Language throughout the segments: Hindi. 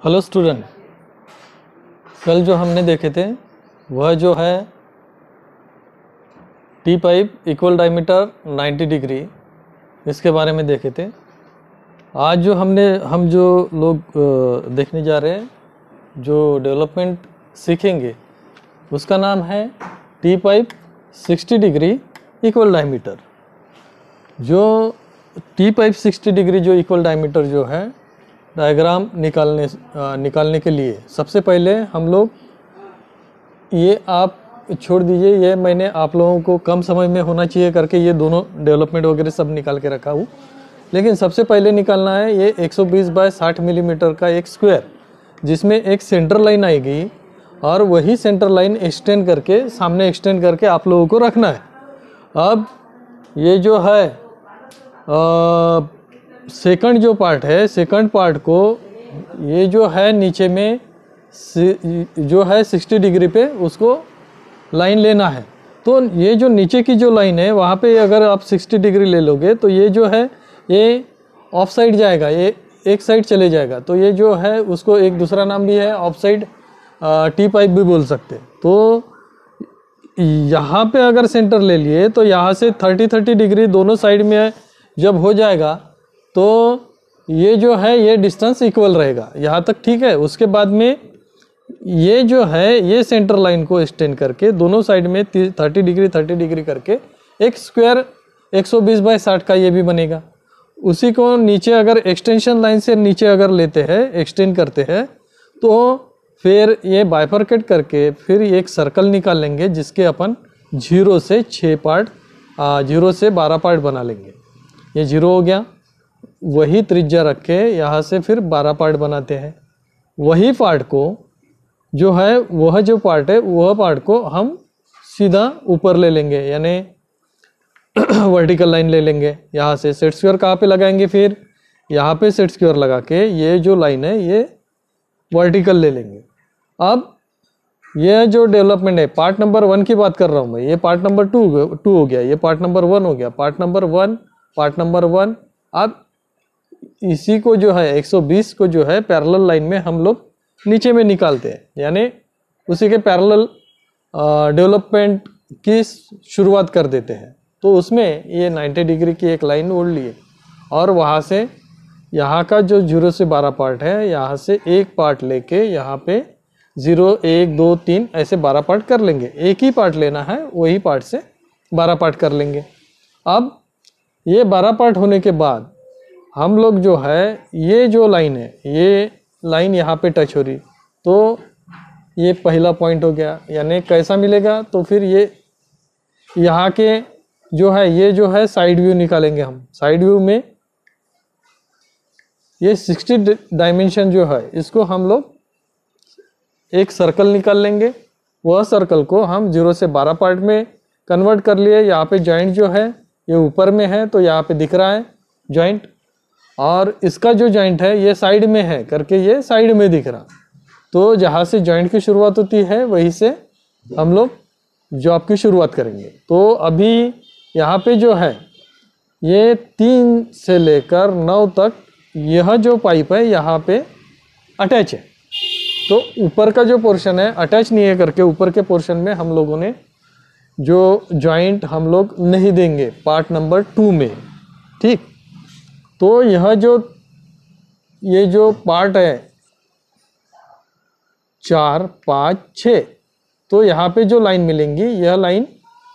हेलो स्टूडेंट, कल जो हमने देखे थे वह जो है T pipe equal diameter 90 degree इसके बारे में देखे थे। आज जो हम जो लोग देखने जा रहे हैं, जो डेवलपमेंट सीखेंगे उसका नाम है T pipe 60 degree equal diameter. जो टी पाइप 60 डिग्री जो इक्वल डायमीटर जो है डायग्राम निकालने के लिए सबसे पहले हम लोग ये आप छोड़ दीजिए, ये मैंने आप लोगों को कम समय में होना चाहिए करके ये दोनों डेवलपमेंट वगैरह सब निकाल के रखा हूँ। लेकिन सबसे पहले निकालना है ये 120 बाय 60 मिलीमीटर का एक स्क्वायर, जिसमें एक सेंटर लाइन आएगी और वही सेंटर लाइन एक्सटेंड करके सामने एक्सटेंड करके आप लोगों को रखना है। अब ये जो है सेकंड जो पार्ट है, सेकंड पार्ट को ये जो है नीचे में जो है 60 डिग्री पे उसको लाइन लेना है। तो ये जो नीचे की जो लाइन है वहाँ पे अगर आप 60 डिग्री ले लोगे तो ये जो है ये ऑफ साइड जाएगा, ये एक साइड चले जाएगा। तो ये जो है उसको एक दूसरा नाम भी है ऑफ साइड टी पाइप भी बोल सकते। तो यहाँ पे अगर सेंटर ले लिए तो यहाँ से 30 डिग्री दोनों साइड में जब हो जाएगा तो ये जो है ये डिस्टेंस इक्वल रहेगा यहाँ तक, ठीक है। उसके बाद में ये जो है ये सेंटर लाइन को एक्सटेंड करके दोनों साइड में 30 डिग्री करके एक स्क्वायर 120 बाय 60 का ये भी बनेगा। उसी को नीचे अगर एक्सटेंशन लाइन से नीचे अगर लेते हैं, एक्सटेंड करते हैं, तो फिर ये बाइफरकेट करके फिर एक सर्कल निकाल लेंगे जिसके अपन 0 से 6 पार्ट 0 से 12 पार्ट बना लेंगे। ये 0 हो गया, वही त्रिज्या रख के यहाँ से फिर 12 पार्ट बनाते हैं। वही पार्ट को जो है वह जो पार्ट है वह पार्ट को हम सीधा ऊपर ले लेंगे, यानी वर्टिकल लाइन ले लेंगे। यहाँ से सेट स्क्वायर कहाँ पे लगाएंगे, फिर यहाँ पे सेट स्क्वायर लगा के ये जो लाइन है ये वर्टिकल ले लेंगे। अब ये जो डेवलपमेंट है पार्ट नंबर 1 की बात कर रहा हूँ मैं, ये पार्ट नंबर 2 हो गया, ये पार्ट नंबर 1 हो गया। पार्ट नंबर 1 अब इसी को जो है 120 को जो है पैरेलल लाइन में हम लोग नीचे में निकालते हैं, यानी उसी के पैरेलल डेवलपमेंट की शुरुआत कर देते हैं। तो उसमें ये 90 डिग्री की एक लाइन ओढ़ लिए और वहाँ से यहाँ का जो 0 से 12 पार्ट है यहाँ से एक पार्ट लेके यहाँ पे 0 1 2 3 ऐसे 12 पार्ट कर लेंगे। एक ही पार्ट लेना है, वही पार्ट से 12 पार्ट कर लेंगे। अब ये 12 पार्ट होने के बाद हम लोग जो है ये जो लाइन है ये लाइन यहाँ पे टच हो रही, तो ये पहला पॉइंट हो गया। यानी कैसा मिलेगा, तो फिर ये यहाँ के जो है ये जो है साइड व्यू निकालेंगे हम। साइड व्यू में ये 60 डायमेंशन जो है इसको हम लोग एक सर्कल निकाल लेंगे। वह सर्कल को हम 0 से 12 पार्ट में कन्वर्ट कर लिए। यहाँ पे जॉइंट जो है ये ऊपर में है तो यहाँ पे दिख रहा है जॉइंट, और इसका जो जॉइंट है ये साइड में है करके ये साइड में दिख रहा। तो जहाँ से जॉइंट की शुरुआत होती है वहीं से हम लोग जॉब की शुरुआत करेंगे। तो अभी यहाँ पे जो है ये 3 से लेकर 9 तक यह जो पाइप है यहाँ पे अटैच है। तो ऊपर का जो पोर्शन है अटैच नहीं है करके ऊपर के पोर्शन में हम लोगों ने जो जॉइंट हम लोग नहीं देंगे पार्ट नंबर 2 में, ठीक। तो यह ये जो पार्ट है 4 5 6, तो यहाँ पे जो लाइन मिलेंगी यह लाइन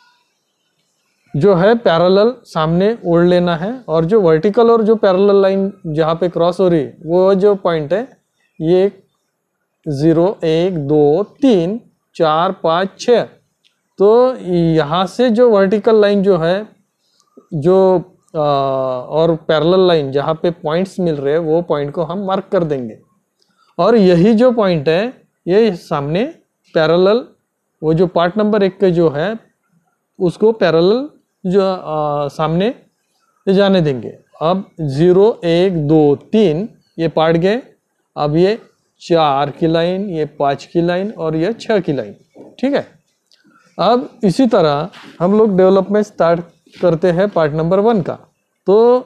जो है पैरेलल सामने ओढ़ लेना है, और जो वर्टिकल और जो पैरेलल लाइन जहाँ पे क्रॉस हो रही है वो जो पॉइंट है ये 0 1 2 3 4 5 6। तो यहाँ से जो वर्टिकल लाइन जो है जो और पैरेलल लाइन जहाँ पे पॉइंट्स मिल रहे हैं वो पॉइंट को हम मार्क कर देंगे। और यही जो पॉइंट है ये सामने पैरेलल वो जो पार्ट नंबर 1 के जो है उसको पैरेलल जो सामने जाने देंगे। अब 0 1 2 3 ये पार्ट गए। अब ये 4 की लाइन, ये 5 की लाइन और ये 6 की लाइन, ठीक है। अब इसी तरह हम लोग डेवलपमेंट स्टार्ट करते हैं पार्ट नंबर 1 का। तो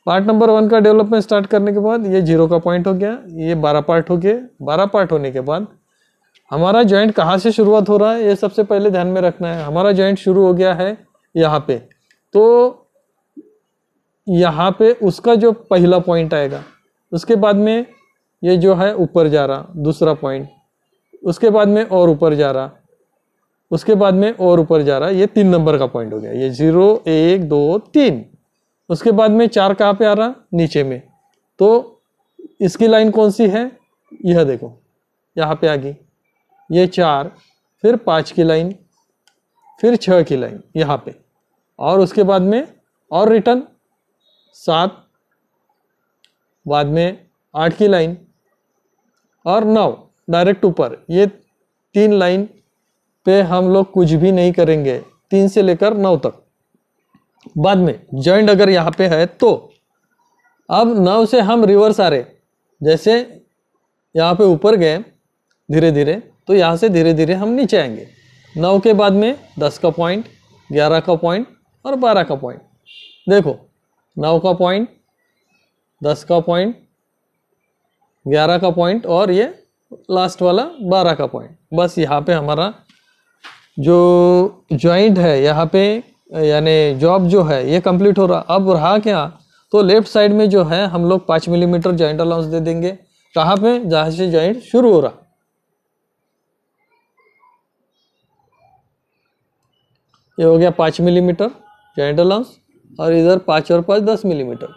पार्ट नंबर 1 का डेवलपमेंट स्टार्ट करने के बाद ये 0 का पॉइंट हो गया, ये 12 पार्ट हो गए। 12 पार्ट होने के बाद हमारा जॉइंट कहाँ से शुरुआत हो रहा है, ये सबसे पहले ध्यान में रखना है। हमारा जॉइंट शुरू हो गया है यहाँ पे, तो यहाँ पे उसका जो पहला पॉइंट आएगा, उसके बाद में ये जो है ऊपर जा रहा दूसरा पॉइंट, उसके बाद में और ऊपर जा रहा, उसके बाद में और ऊपर जा रहा, ये 3 नंबर का पॉइंट हो गया। ये 0 1 2 3। उसके बाद में 4 कहाँ पे आ रहा, नीचे में। तो इसकी लाइन कौन सी है, यह देखो यहाँ पे आ गई, ये 4, फिर 5 की लाइन, फिर 6 की लाइन यहाँ पे, और उसके बाद में और रिटर्न 7, बाद में 8 की लाइन और 9 डायरेक्ट ऊपर। ये 3 लाइन पे हम लोग कुछ भी नहीं करेंगे, 3 से लेकर 9 तक। बाद में जॉइंट अगर यहाँ पे है तो अब 9 से हम रिवर्स आ रहे, जैसे यहाँ पे ऊपर गए धीरे धीरे, तो यहाँ से धीरे धीरे हम नीचे आएंगे। 9 के बाद में 10 का पॉइंट, 11 का पॉइंट और 12 का पॉइंट। देखो 9 का पॉइंट, 10 का पॉइंट, 11 का पॉइंट और ये लास्ट वाला 12 का पॉइंट। बस यहाँ पे हमारा जो जॉइंट है यहाँ पे, यानी जॉब जो है ये कंप्लीट हो रहा। अब रहा क्या, तो लेफ्ट साइड में जो है हम लोग 5 मिलीमीटर जॉइंट अलाउंस दे देंगे। कहाँ पे, जहाँ से जॉइंट शुरू हो रहा। ये हो गया 5 मिलीमीटर जॉइंट अलाउंस, और इधर 5 और 5 10 मिलीमीटर।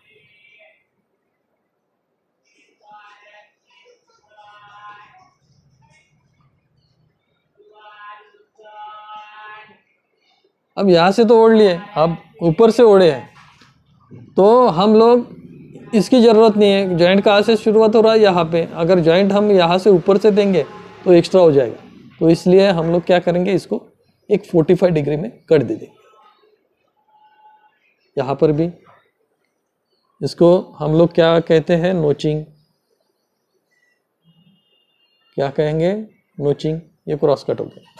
अब यहाँ से तो ओढ़ लिए, अब ऊपर से ओढ़े हैं, तो हम लोग इसकी ज़रूरत नहीं है। जॉइंट कहाँ से शुरुआत हो रहा है, यहाँ पे। अगर जॉइंट हम यहाँ से ऊपर से देंगे तो एक्स्ट्रा हो जाएगा, तो इसलिए हम लोग क्या करेंगे, इसको एक 45 डिग्री में कट दे देंगे। यहाँ पर भी इसको हम लोग क्या कहते हैं, नोचिंग। क्या कहेंगे, नोचिंग। ये क्रॉस कट हो गया,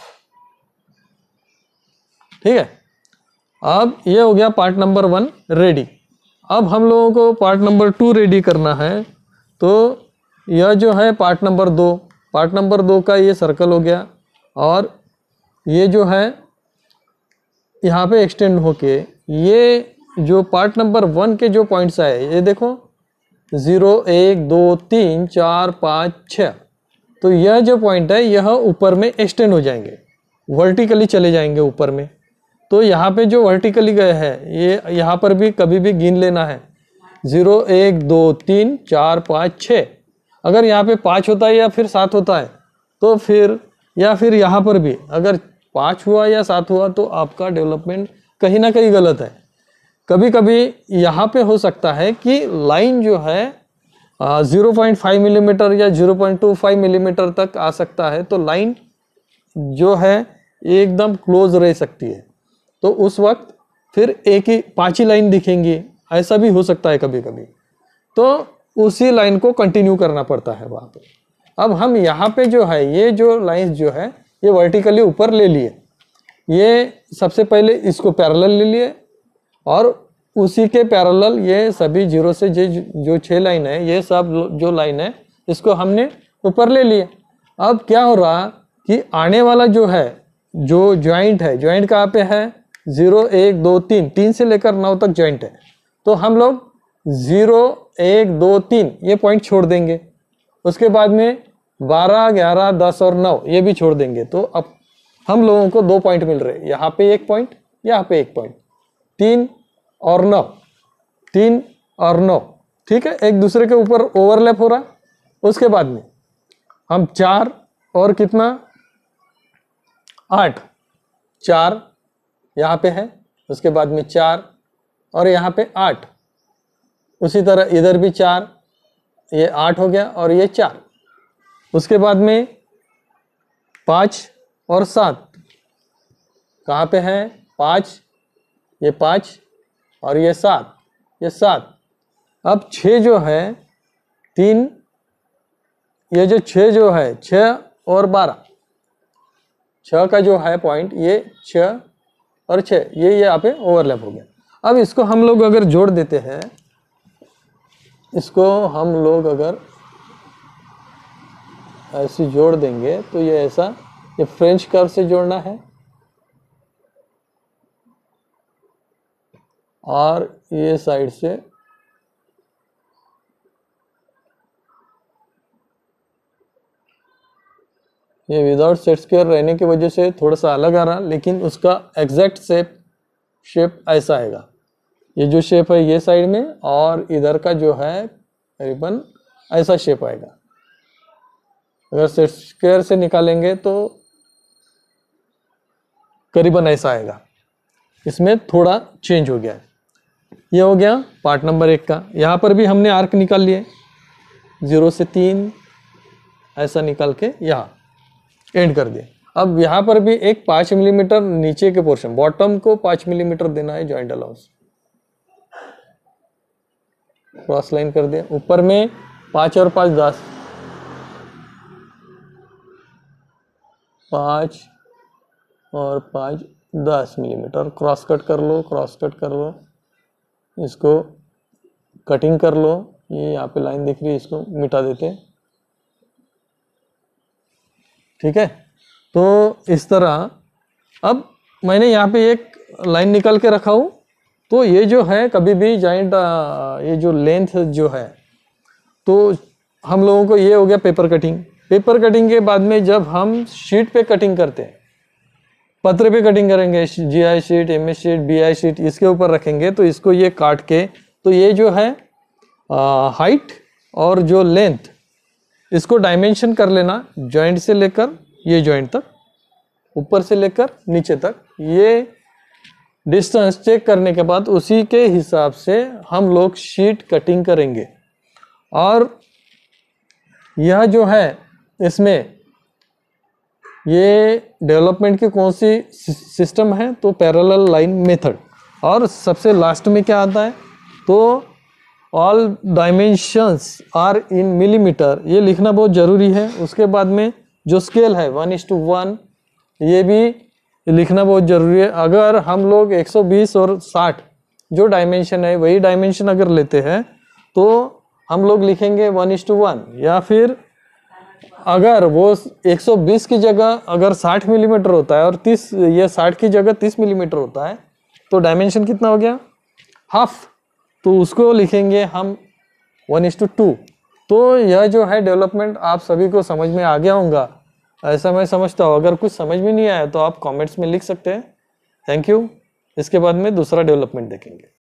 ठीक है। अब ये हो गया पार्ट नंबर 1 रेडी। अब हम लोगों को पार्ट नंबर 2 रेडी करना है, तो यह जो है पार्ट नंबर 2, पार्ट नंबर 2 का ये सर्कल हो गया, और ये जो है यहाँ पे एक्सटेंड होके ये जो पार्ट नंबर 1 के जो पॉइंट्स आए, ये देखो 0 1 2 3 4 5 6। तो यह जो पॉइंट है यह ऊपर में एक्सटेंड हो जाएंगे, वर्टिकली चले जाएंगे ऊपर में। तो यहाँ पे जो वर्टिकली गए हैं, ये यहाँ पर भी कभी भी गिन लेना है, 0 1 2 3 4 5 6। अगर यहाँ पे 5 होता है या फिर 7 होता है तो फिर, या फिर यहाँ पर भी अगर 5 हुआ या 7 हुआ तो आपका डेवलपमेंट कहीं ना कहीं गलत है। कभी कभी यहाँ पे हो सकता है कि लाइन जो है 0.5 मिलीमीटर या 0.25 मिलीमीटर तक आ सकता है, तो लाइन जो है एकदम क्लोज रह सकती है। तो उस वक्त फिर एक ही 5 ही लाइन दिखेंगी, ऐसा भी हो सकता है कभी कभी। तो उसी लाइन को कंटिन्यू करना पड़ता है वहाँ पे। अब हम यहाँ पे जो है, ये जो लाइंस जो है ये वर्टिकली ऊपर ले लिए। ये सबसे पहले इसको पैरेलल ले लिए, और उसी के पैरेलल ये सभी 0 से जो 6 लाइन है, ये सब जो लाइन है इसको हमने ऊपर ले लिए। अब क्या हो रहा कि आने वाला जो है, जो जॉइंट है, जॉइंट कहाँ पे है, 0 1 2 3, 3 से लेकर 9 तक जॉइंट है। तो हम लोग 0 1 2 3 ये पॉइंट छोड़ देंगे। उसके बाद में 12 11 10 और 9 ये भी छोड़ देंगे। तो अब हम लोगों को 2 पॉइंट मिल रहे हैं, यहाँ पे 1 पॉइंट, यहाँ पे 1 पॉइंट, 3 और 9, 3 और 9, ठीक है, एक दूसरे के ऊपर ओवरलैप हो रहा। उसके बाद में हम 4 और कितना, 8, 4 यहाँ पे है, उसके बाद में 4 और यहाँ पे 8, उसी तरह इधर भी 4, ये 8 हो गया और ये 4। उसके बाद में 5 और 7 कहाँ पे है, 5, ये 5 और ये 7, ये 7। अब 6 जो है 3, ये जो 6 जो है 6 और 12, 6 का जो है पॉइंट, ये 6 और 6 ये यहाँ पे ओवरलैप हो गया। अब इसको हम लोग अगर जोड़ देते हैं इसको हम लोग अगर ऐसे जोड़ देंगे तो ये ऐसा, ये फ्रेंच कर्व से जोड़ना है और ये साइड से ये विदाउट सेट स्क्वायर रहने की वजह से थोड़ा सा अलग आ रहा, लेकिन उसका एग्जैक्ट शेप ऐसा आएगा। ये जो शेप है ये साइड में, और इधर का जो है करीबन ऐसा शेप आएगा। अगर सेट स्क्वायर से निकालेंगे तो करीबन ऐसा आएगा। इसमें थोड़ा चेंज हो गया है। ये हो गया पार्ट नंबर 1 का। यहाँ पर भी हमने आर्क निकाल लिए 0 से 3 ऐसा निकाल के यहाँ एंड कर दिया। अब यहाँ पर भी एक 5 मिलीमीटर नीचे के पोर्शन, बॉटम को 5 मिलीमीटर देना है जॉइंट अलाउंस। क्रॉस लाइन कर दिया। ऊपर में 5 और 5 10, 5 और 5 10 मिलीमीटर। क्रॉस कट कर लो, क्रॉस कट कर लो, इसको कटिंग कर लो। ये यहाँ पे लाइन दिख रही है, इसको मिटा देते हैं। ठीक है, तो इस तरह अब मैंने यहाँ पे एक लाइन निकाल के रखा हूँ। तो ये जो है कभी भी जॉइंट, ये जो लेंथ जो है, तो हम लोगों को ये हो गया पेपर कटिंग। पेपर कटिंग के बाद में जब हम शीट पे कटिंग करते हैं, पत्र पे कटिंग करेंगे, GI sheet, MS sheet, BI sheet, इसके ऊपर रखेंगे, तो इसको ये काट के, तो ये जो है हाइट और जो लेंथ, इसको डायमेंशन कर लेना जॉइंट से लेकर ये जॉइंट तक, ऊपर से लेकर नीचे तक। ये डिस्टेंस चेक करने के बाद उसी के हिसाब से हम लोग शीट कटिंग करेंगे। और यह जो है इसमें ये डेवलपमेंट की कौन सी सिस्टम है, तो पैरेलल लाइन मेथड। और सबसे लास्ट में क्या आता है, तो all dimensions are in millimeter, ये लिखना बहुत ज़रूरी है। उसके बाद में जो स्केल है 1:1, ये भी लिखना बहुत ज़रूरी है। अगर हम लोग 120 और 60 जो डायमेंशन है वही डायमेंशन अगर लेते हैं तो हम लोग लिखेंगे 1:1, या फिर अगर वो 120 की जगह अगर 60 मिलीमीटर होता है और 30, ये 60 की जगह 30 मिलीमीटर होता है, तो डायमेंशन कितना हो गया, हाफ। तो उसको लिखेंगे हम 1:2। तो यह जो है डेवलपमेंट आप सभी को समझ में आ गया होगा, ऐसा मैं समझता हूँ। अगर कुछ समझ में नहीं आया तो आप कमेंट्स में लिख सकते हैं। Thank you. इसके बाद में दूसरा डेवलपमेंट देखेंगे।